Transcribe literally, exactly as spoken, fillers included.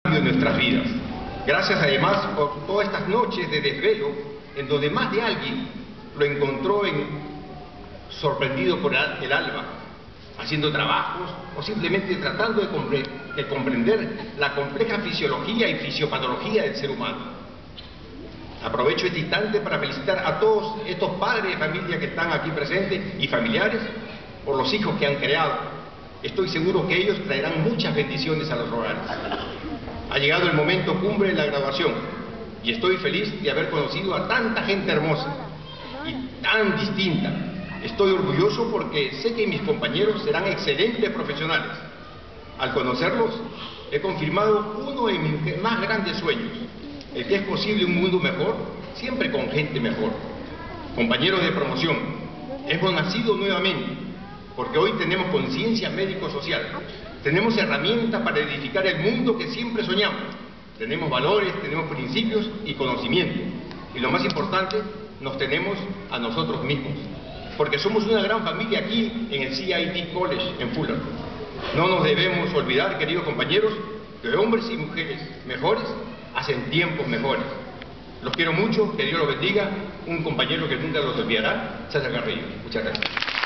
de nuestras vidas. Gracias además por todas estas noches de desvelo en donde más de alguien lo encontró en, sorprendido por el alba, haciendo trabajos o simplemente tratando de, compre de comprender la compleja fisiología y fisiopatología del ser humano. Aprovecho este instante para felicitar a todos estos padres de familia que están aquí presentes y familiares por los hijos que han creado. Estoy seguro que ellos traerán muchas bendiciones a los hogares. Ha llegado el momento cumbre de la graduación y estoy feliz de haber conocido a tanta gente hermosa y tan distinta. Estoy orgulloso porque sé que mis compañeros serán excelentes profesionales. Al conocerlos, he confirmado uno de mis más grandes sueños, el que es posible un mundo mejor, siempre con gente mejor. Compañeros de promoción, hemos nacido nuevamente, porque hoy tenemos conciencia médico-social, tenemos herramientas para edificar el mundo que siempre soñamos, tenemos valores, tenemos principios y conocimiento, y lo más importante, nos tenemos a nosotros mismos, porque somos una gran familia aquí en el C I T College en Fullerton. No nos debemos olvidar, queridos compañeros, que hombres y mujeres mejores hacen tiempos mejores. Los quiero mucho, que Dios los bendiga. Un compañero que nunca los olvidará, César Carrillo. Muchas gracias.